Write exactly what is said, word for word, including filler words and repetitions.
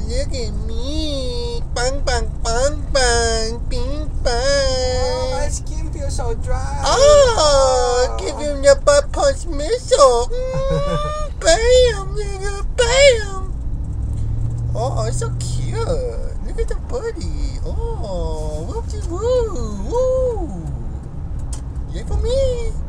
look at me. Bang, bang, bang, bang. Bing, bang. Oh, my skin feels so dry. Oh, oh. Give him the butt punch missile. Mm, bam, nigga, bam. Oh, it's so cute. Look at the buddy. Oh, whoopsie woo. Woo. Yay for me.